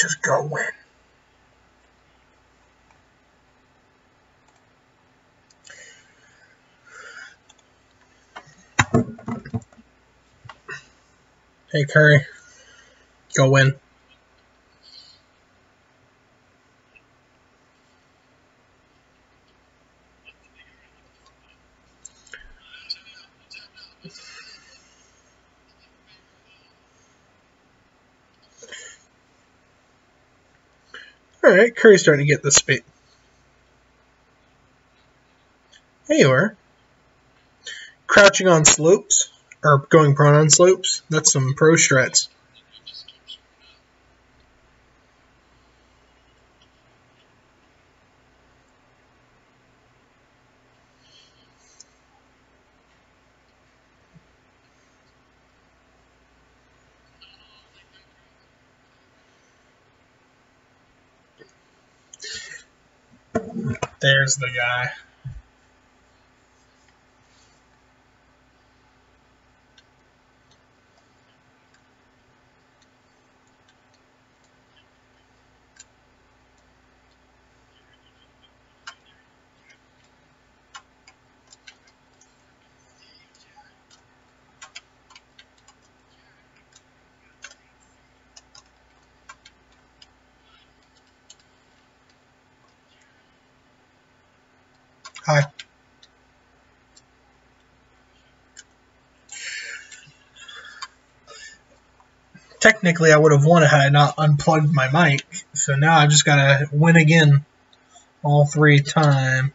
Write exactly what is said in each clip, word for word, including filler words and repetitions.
Just go win. Hey, Curry. Go win. Alright, Curry's starting to get the speed. There you are. Crouching on slopes, or going prone on slopes. That's some pro strats. There's the guy. Hi. Technically, I would have won had I not unplugged my mic, so now I just gotta win again all three times.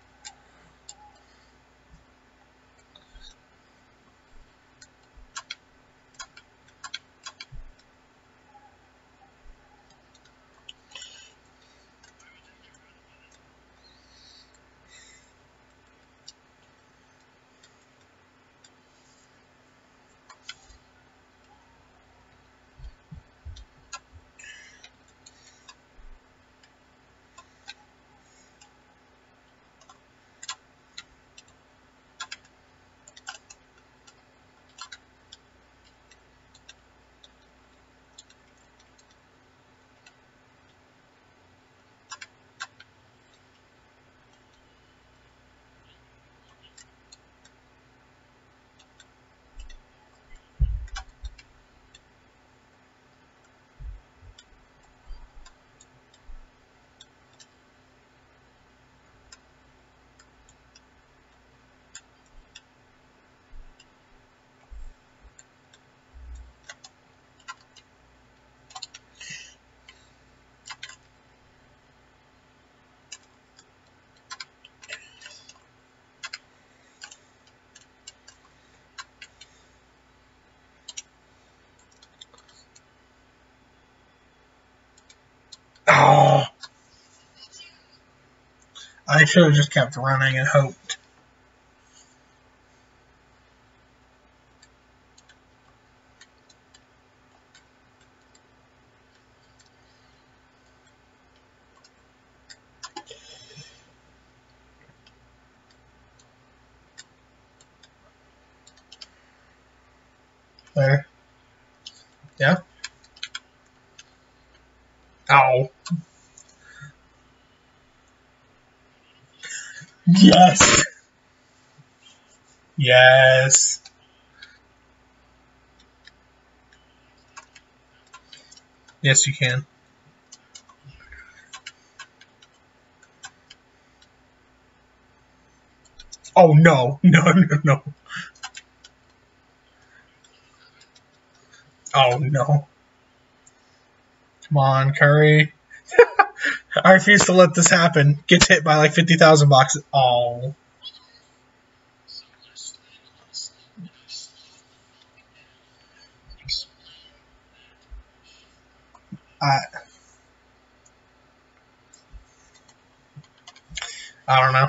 Oh, I should have just kept running and hoped. There. Yeah. Ow. Yes. Yes. Yes, you can. Oh, no. No, no, no. Oh, no. Come on, Curry. I refuse to let this happen. Gets hit by like fifty thousand boxes. Oh. I, I don't know.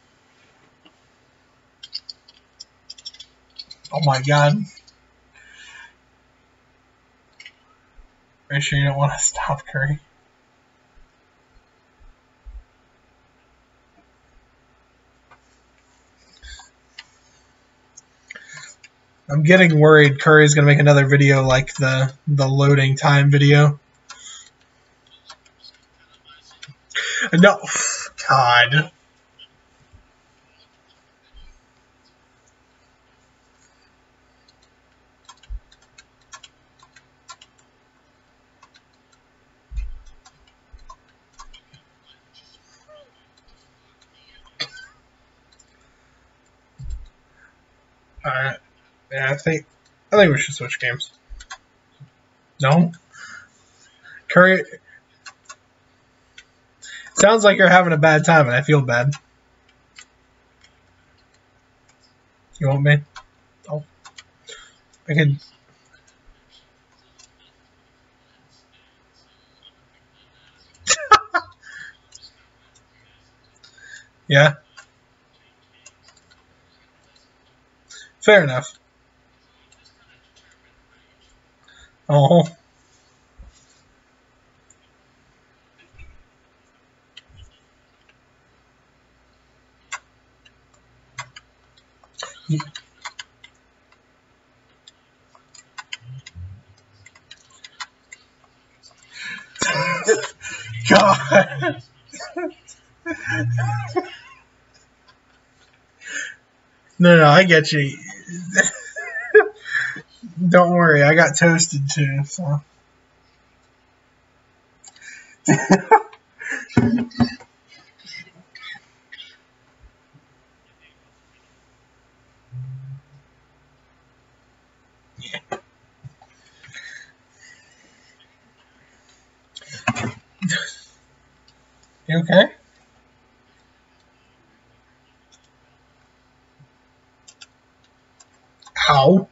Oh my god. Are you sure you don't want to stop, Curry? I'm getting worried Curry's going to make another video like the, the loading time video. No, God. Alright. Yeah, I think I think we should switch games. No? Curry, sounds like you're having a bad time and I feel bad. You want me? Oh. I can Yeah. Fair enough. Oh. God. No, no, I get you. Don't worry, I got toasted too, so. You okay? Ow.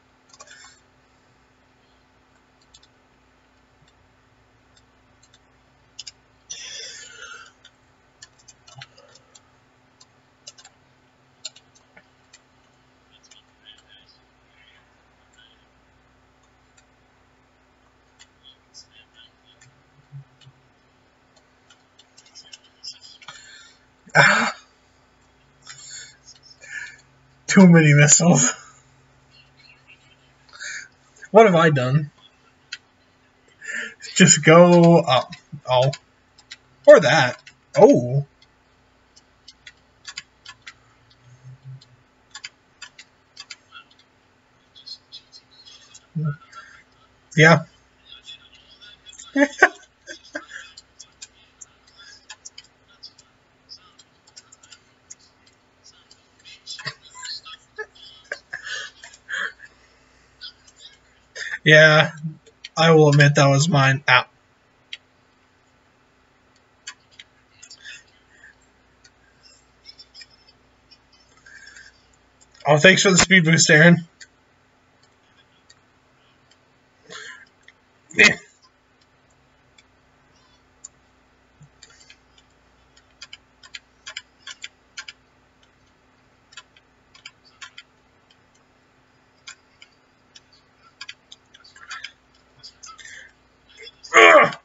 Ah. Too many missiles. What have I done? Just go up. Oh. Or that. Oh. Yeah. Yeah. I will admit that was mine. Ow. Oh, thanks for the speed boost, Aaron. Ugh.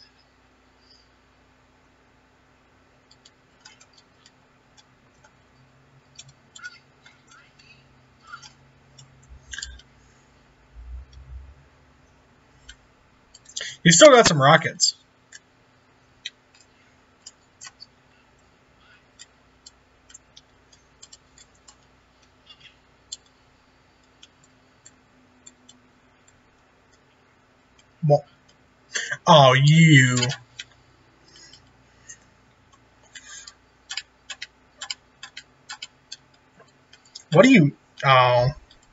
You still got some rockets. Well, oh, you. What do you... Oh.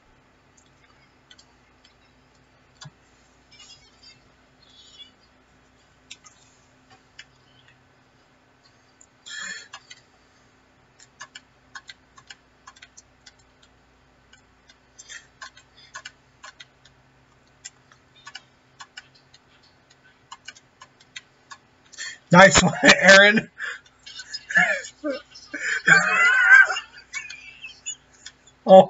Nice one, Aaron. Oh.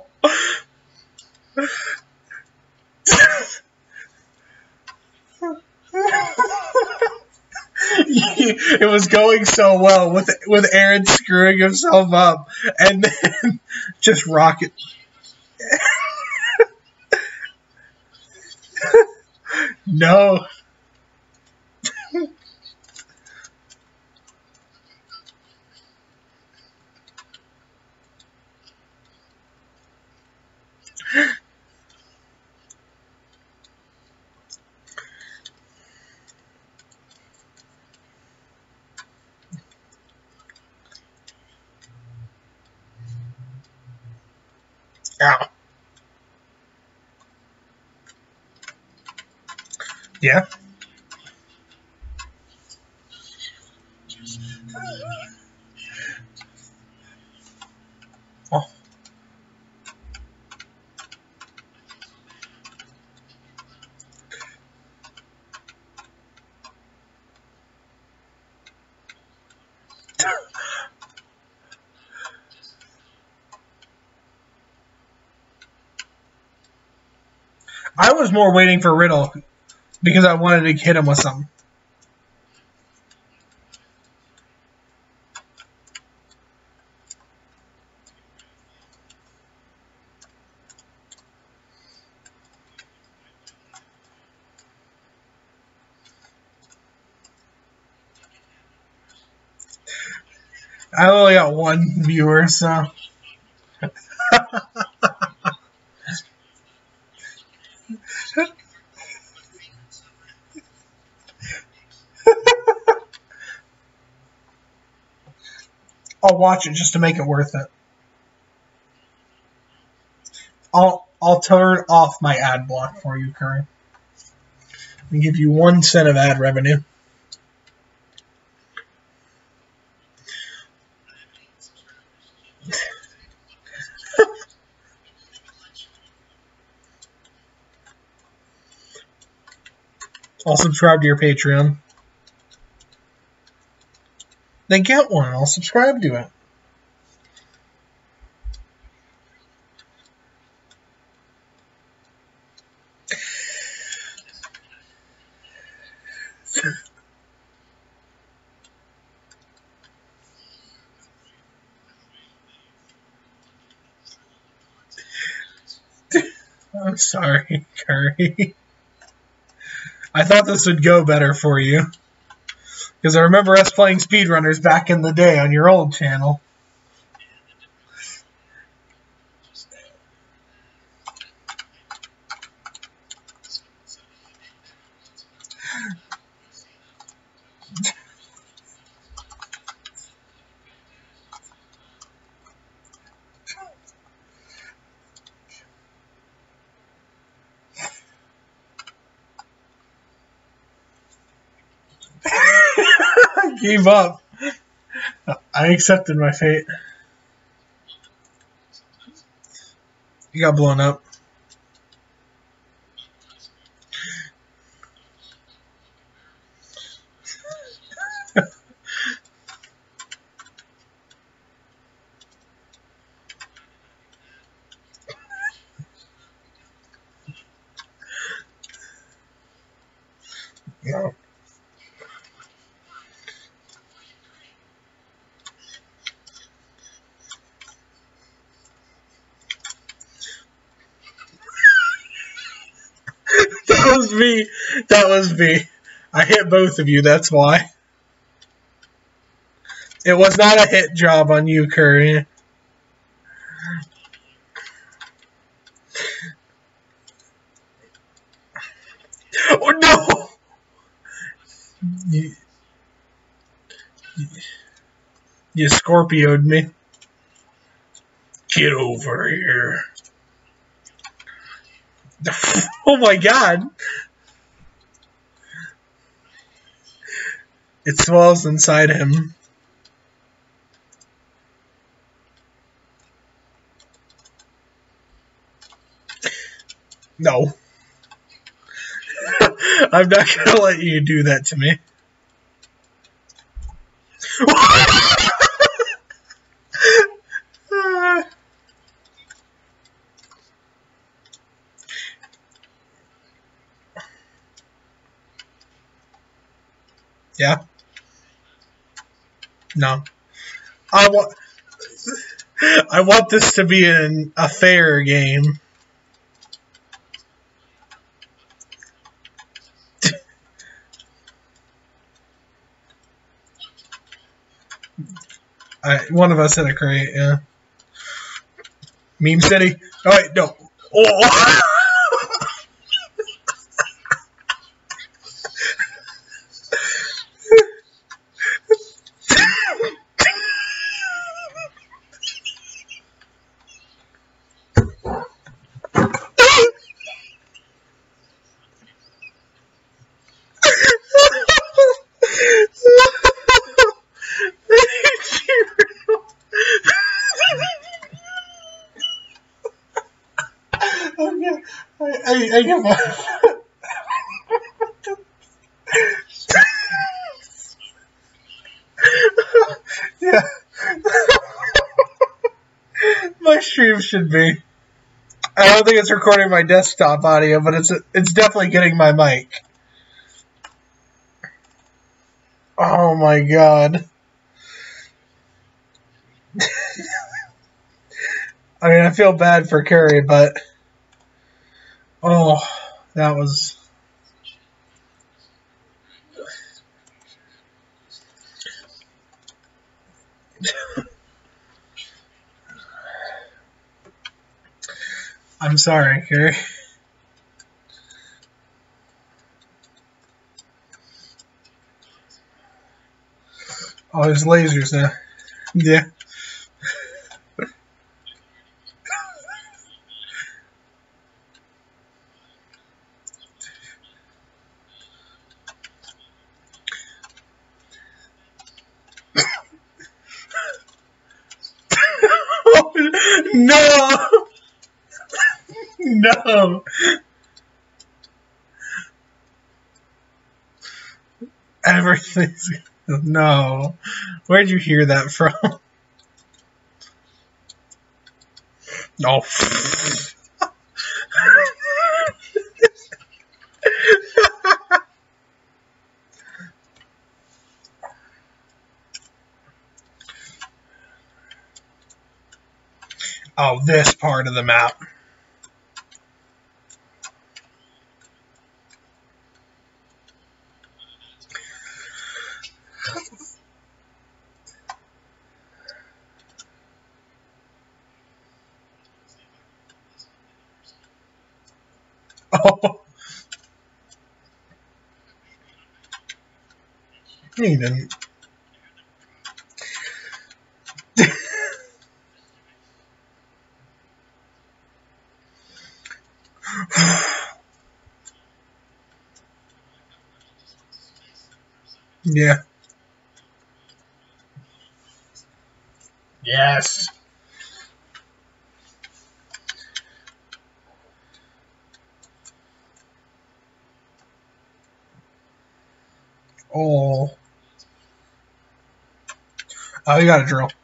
It was going so well with with Aaron screwing himself up and then just rocket. No. Yeah. Oh. I was more waiting for Riddle because I wanted to hit him with something. I only got one viewer, so. I'll watch it just to make it worth it. I'll I'll turn off my ad block for you, Curry, and give you one cent of ad revenue. I'll subscribe to your Patreon. Then get one. I'll subscribe to it. I'm sorry, Curry. I thought this would go better for you. Because I remember us playing speedrunners back in the day on your old channel. I gave up. I accepted my fate. You got blown up. No. That was me. That was me. I hit both of you, that's why. It was not a hit job on you, Curry. Oh, no! You, you, you Scorpio'd me. Get over here. Oh my god. It swells inside him. No. I'm not going to let you do that to me. Yeah? No. I want I want this to be an, a fair game. I, one of us hit a crate, yeah. Meme City. Oh, wait, no. Oh! I, I give up. Yeah. My stream should be. I don't think it's recording my desktop audio, but it's it's definitely getting my mic. Oh my god. I mean, I feel bad for Curry, but oh, that was. I'm sorry, Curry. Oh, there's lasers now. Yeah. No! No! Everything's... No. Where'd you hear that from? No. Oh, this part of the map. Oh. He didn't. Yeah. Yes. Oh. Oh, you got a drill.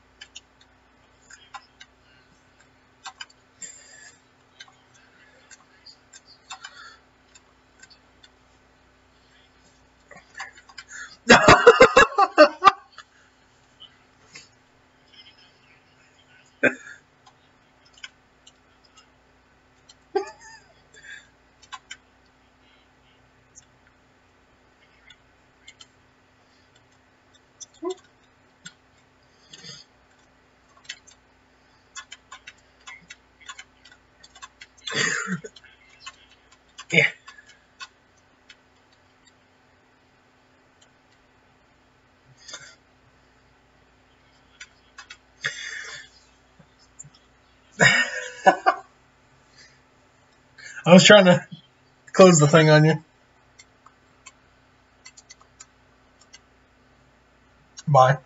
Yeah. I was trying to close the thing on you. Bye.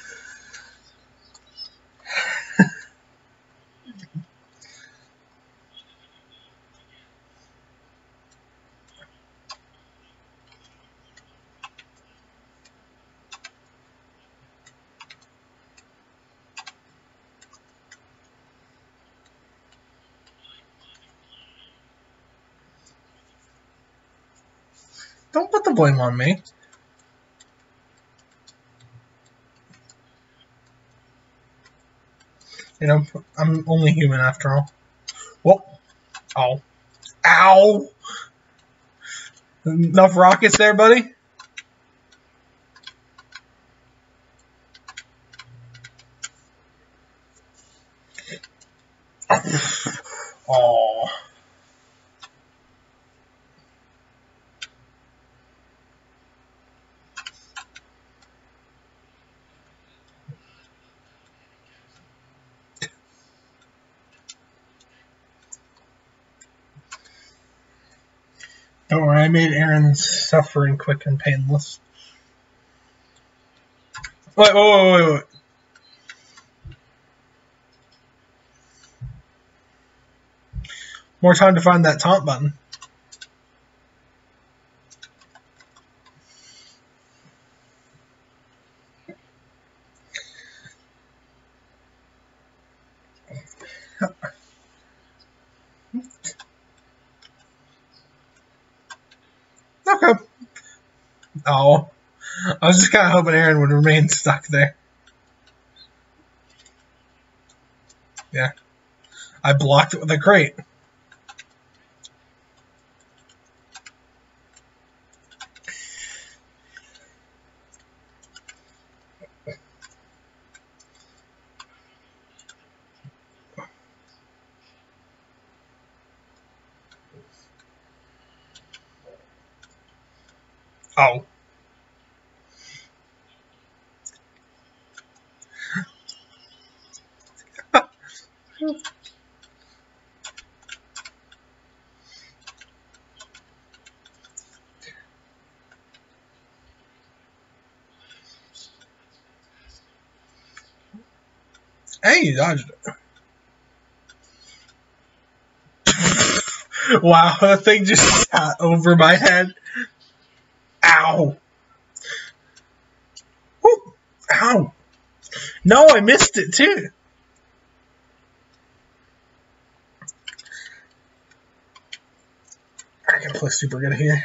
Don't put the blame on me. You know, I'm only human after all. Whoa. Oh. Ow! Enough rockets there, buddy? Oh. Don't worry, I made Aaron's suffering quick and painless. Wait, wait, wait, wait, wait. More time to find that taunt button. Okay. Oh. I was just kind of hoping Aaron would remain stuck there. Yeah. I blocked it with a crate. Oh. Hey, you dodged it. Wow, that thing just got over my head. Ow. Woo. Ow. No, I missed it too. I can play super good here.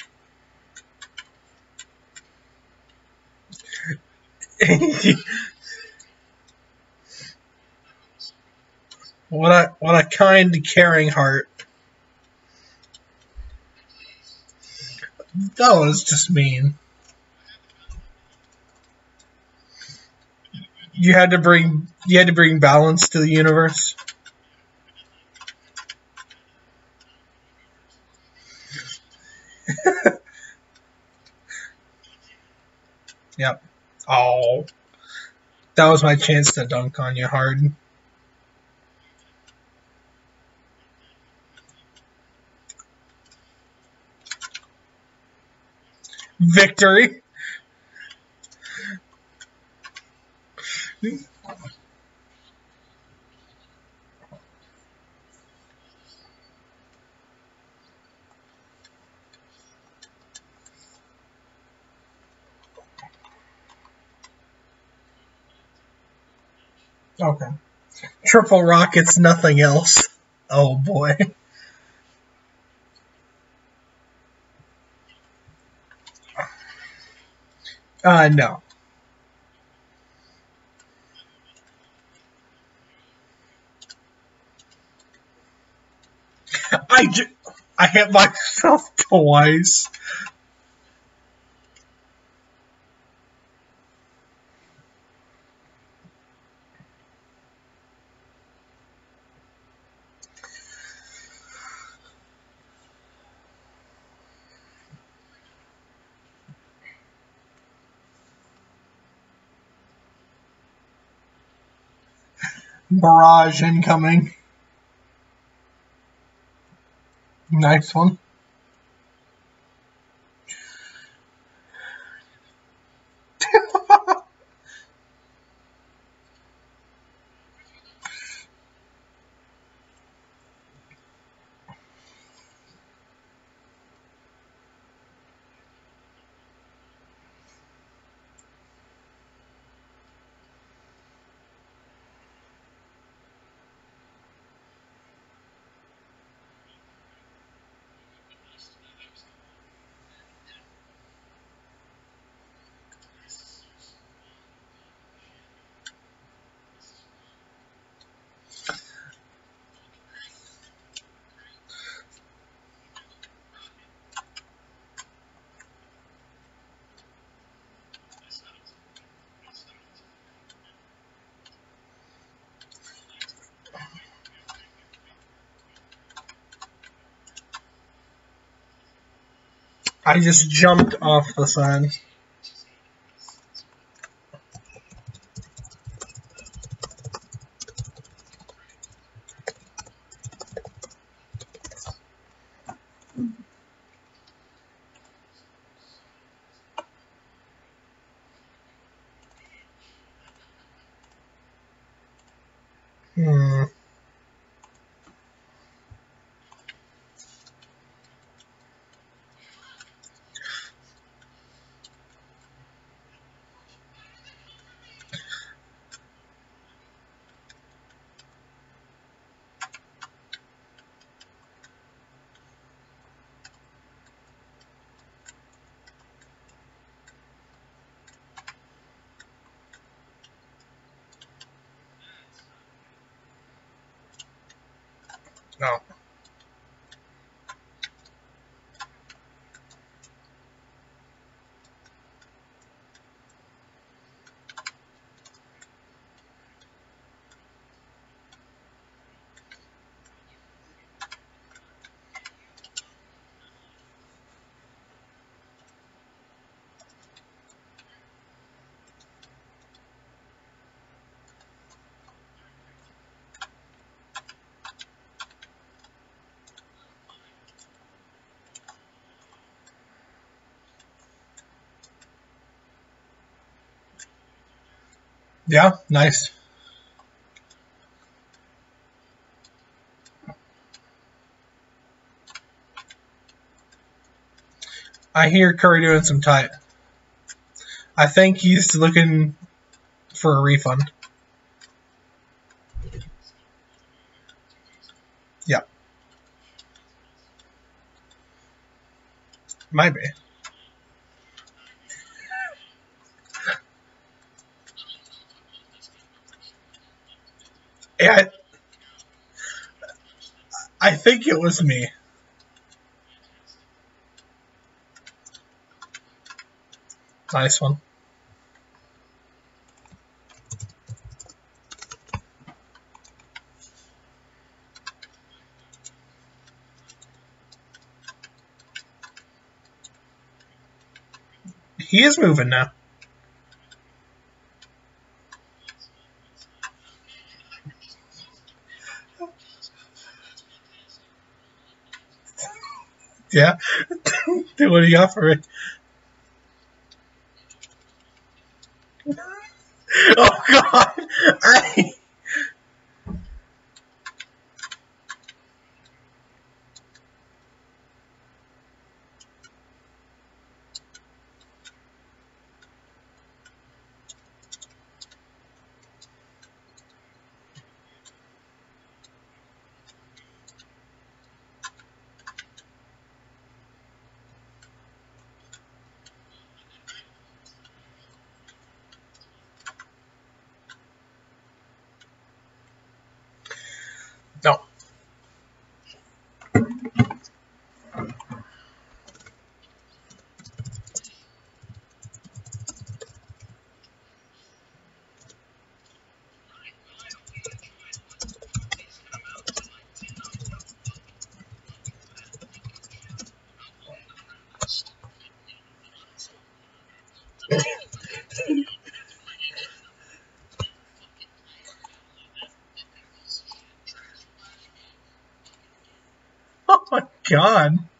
What a what a kind, caring heart. That was just mean. You had to bring you had to bring balance to the universe. Yep. Oh, that was my chance to dunk on you hard. Victory. Okay. Triple rockets, nothing else. Oh boy. Uh, no. I, ju I hit myself twice. Barrage incoming. Nice one. I just jumped off the side. Hmm. Yeah, nice. I hear Curry doing some tight. I think he's looking for a refund. Yeah. Might be. Yeah, I, I think it was me. Nice one. He is moving now. Yeah. Dude, what do you got for me? Oh God! I... No. Oh my God!